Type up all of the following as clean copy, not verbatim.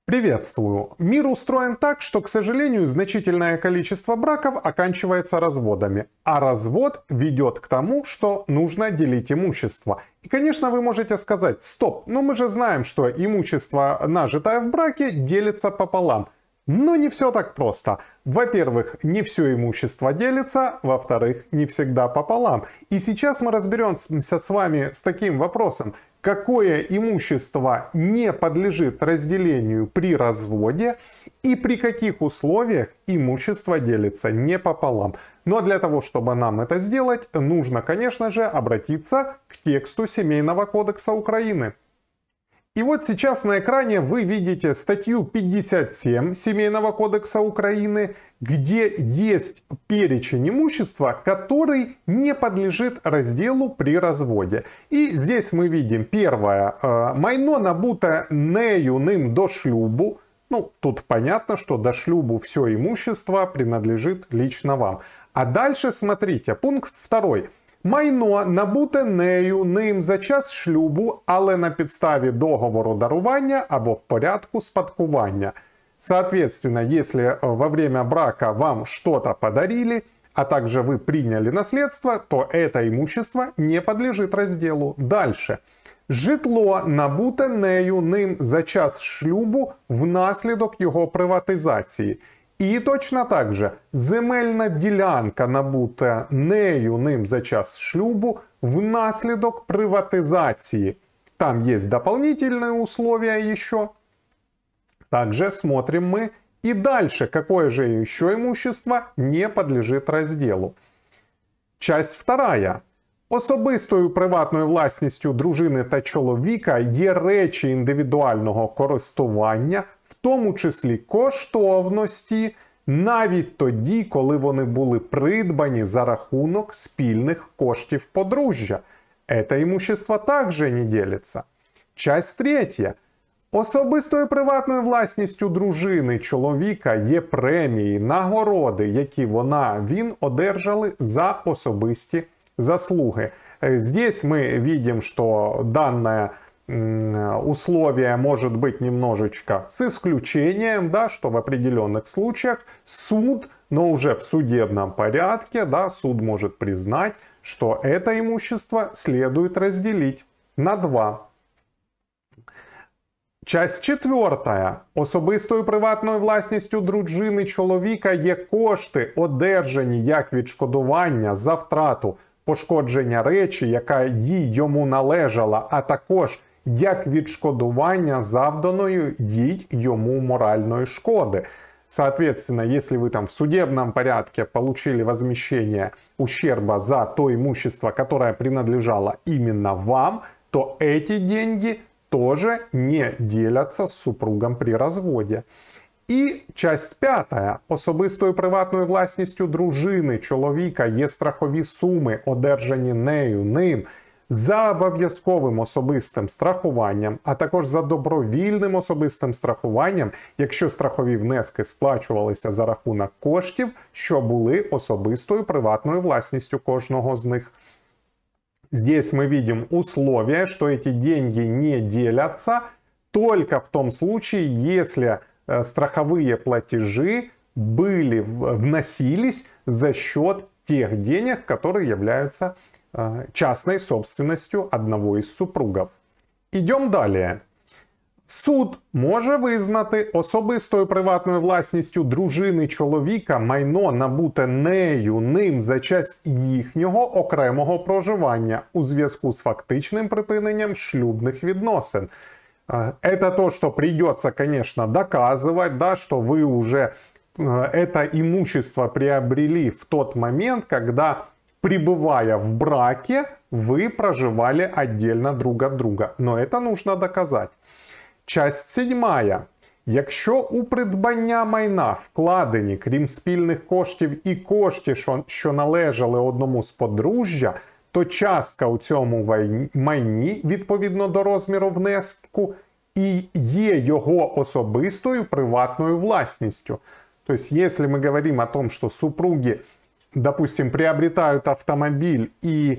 Приветствую! Мир устроен так, что, к сожалению, значительное количество браков оканчивается разводами. А развод ведет к тому, что нужно делить имущество. И, конечно, вы можете сказать: стоп, но мы же знаем, что имущество, нажитое в браке, делится пополам. Но не все так просто. Во-первых, не все имущество делится, во-вторых, не всегда пополам. И сейчас мы разберемся с вами с таким вопросом: какое имущество не подлежит разделению при разводе и при каких условиях имущество делится не пополам. Но для того, чтобы нам это сделать, нужно, конечно же, обратиться к тексту Семейного кодекса Украины. И вот сейчас на экране вы видите статью 57 Семейного кодекса Украины, где есть перечень имущества, который не подлежит разделу при разводе. И здесь мы видим первое: майно набуте нею ним до шлюбу. Ну, тут понятно, что до шлюбу все имущество принадлежит лично вам. А дальше смотрите, пункт 2. Майно набуте нею ним за час шлюбу, але на підставі договору дарування або в порядку спадкування. Соответственно, если во время брака вам что-то подарили, а также вы приняли наследство, то это имущество не подлежит разделу. Дальше. Житло набуте нею ним за час шлюбу внаслідок його приватизації. І точно так же, земельна ділянка набута нею ним за час шлюбу внаслідок приватизации. Там есть дополнительные условия еще. Также смотрим мы и дальше, какое же еще имущество не подлежит разделу. Часть 2. Особистою приватною власністю дружини та чоловіка є речі індивідуального користування, в тому числі коштовності, навіть тоді, коли вони були придбані за рахунок спільних коштів подружжя. Это имущество также не делится. Часть 3. Особистою приватною власністю дружини чоловіка є премії, нагороди, які він одержали за особисті заслуги. Здесь мы видим, что данное условие может быть немножечко с исключением, да, что в определенных случаях суд, но уже в судебном порядке, да, суд может признать, что это имущество следует разделить на 2. Часть 4. Особистою приватною власністю дружини чоловіка є кошти, одержані як відшкодування за втрату пошкодження речі, яка йому належала, а також як відшкодування завданої йому моральної шкоди. Соответственно, если вы там в судебном порядке получили возмещение ущерба за то имущество, которое принадлежало именно вам, то эти деньги тоже не делятся с супругом при разводе. І часть 5. Особистою приватною власністю дружини чоловіка є страхові суми, одержані нею ним за обов'язковим особистим страхуванням, а також за добровільним особистим страхуванням, якщо страхові внески сплачувалися за рахунок коштів, що були особистою приватною власністю кожного з них. Здесь мы видим условие, что эти деньги не делятся только в том случае, если страховые платежи вносились за счет тех денег, которые являются частной собственностью одного из супругов. Идем далее. Суд може визнати особистою приватною власністю дружини чоловіка майно набуте нею ним за час їхнього окремого проживання у зв'язку з фактичним припиненням шлюбних відносин. Это то, что придется, конечно, доказывать, да, что вы уже это имущество приобрели в тот момент, когда, пребывая в браке, вы проживали отдельно друг от друга. Но это нужно доказать. Часть 7. Якщо у придбання майна вкладені, крім спільних коштів, і кошти, що належали одному з подружжя, то частка у цьому майні, відповідно до розміру внеску, і є його особистою приватною власністю. То есть, если мы говорим о том, что супруги, допустим, приобретают автомобиль и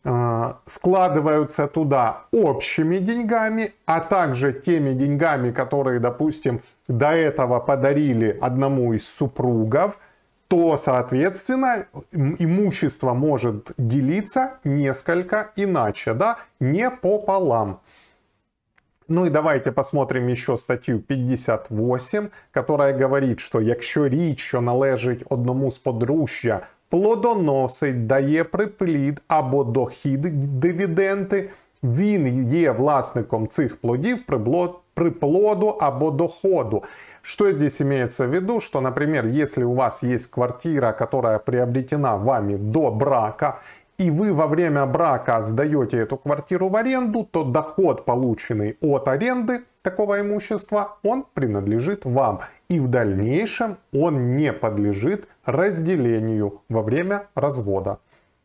складываются туда общими деньгами, а также теми деньгами, которые, допустим, до этого подарили одному из супругов, то, соответственно, имущество может делиться несколько иначе, да, не пополам. Ну и давайте посмотрим еще статтю 58, которая говорить, що якщо річ, що належить одному з подружжя, плодоносить, дає приплід або дохід, дивіденди, він є власником цих плодів приплоду або доходу. Что здесь имеется в виду? Что, например, если у вас есть квартира, которая приобретена вами до брака, и вы во время брака сдаете эту квартиру в аренду, то доход, полученный от аренды такого имущества, он принадлежит вам. И в дальнейшем он не подлежит разделению во время развода.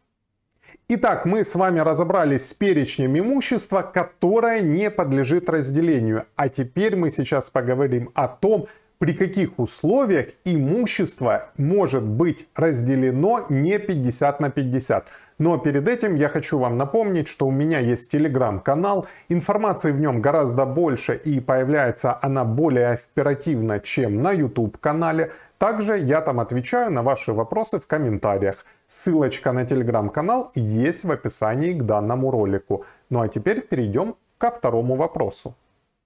Итак, мы с вами разобрались с перечнем имущества, которое не подлежит разделению. А теперь мы сейчас поговорим о том, при каких условиях имущество может быть разделено не 50 на 50. Но перед этим я хочу вам напомнить, что у меня есть телеграм-канал. Информации в нем гораздо больше и появляется она более оперативно, чем на YouTube-канале. Также я там отвечаю на ваши вопросы в комментариях. Ссылочка на телеграм-канал есть в описании к данному ролику. Ну а теперь перейдем ко второму вопросу.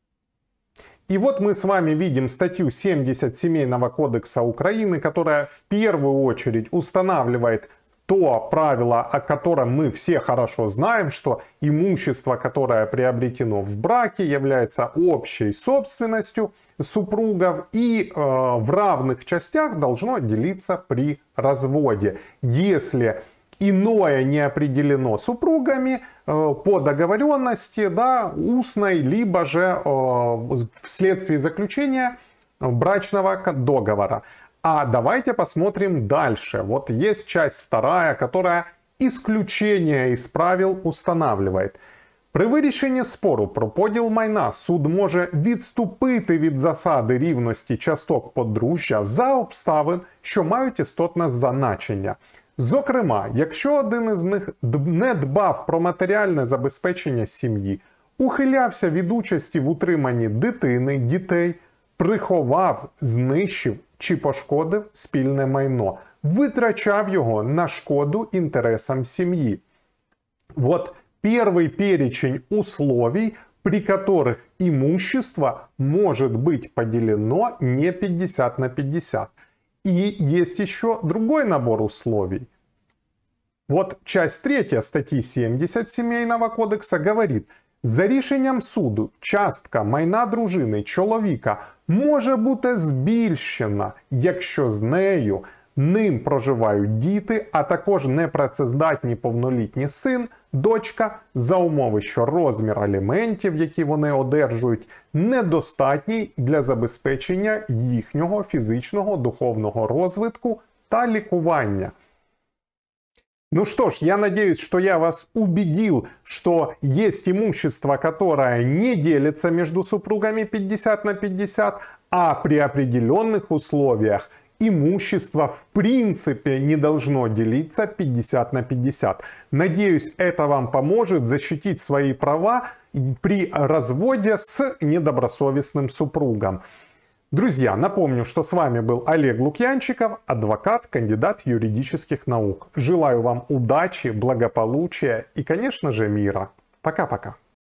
И вот мы с вами видим статью 70 Семейного кодекса Украины, которая в первую очередь устанавливает то правило, о котором мы все хорошо знаем, что имущество, которое приобретено в браке, является общей собственностью супругов и в равных частях должно делиться при разводе. Если иное не определено супругами по договоренности, да, устной, либо же вследствие заключения брачного договора. А давайте посмотрим дальше. Вот есть часть вторая, которая исключение из правил устанавливает. При вирішенні спору про поділ майна суд може відступити від засади рівності часток подружжя за обставин, що мають істотне значення. Зокрема, якщо один із них не дбав про матеріальне забезпечення сім'ї, ухилявся від участі в утриманні дитини, дітей, приховав, знищив чи пошкодив спільне майно, витрачав його на шкоду интересам семьи. Вот первый перечень условий, при которых имущество может быть поделено не 50 на 50. И есть еще другой набор условий. Вот часть 3 статьи 70 Сімейного кодекса говорит: за рішенням суду частка майна дружини чоловіка може бути збільшена, якщо з нею ним проживають діти, а також непрацездатні повнолітній син, дочка, за умови, що розмір аліментів, які вони одержують, недостатній для забезпечення їхнього фізичного, духовного розвитку та лікування. Ну что ж, я надеюсь, что я вас убедил, что есть имущество, которое не делится между супругами 50 на 50, а при определенных условиях имущество в принципе не должно делиться 50 на 50. Надеюсь, это вам поможет защитить свои права при разводе с недобросовестным супругом. Друзья, напомню, что с вами был Олег Лукьянчиков, адвокат, кандидат юридических наук. Желаю вам удачи, благополучия и, конечно же, мира. Пока-пока.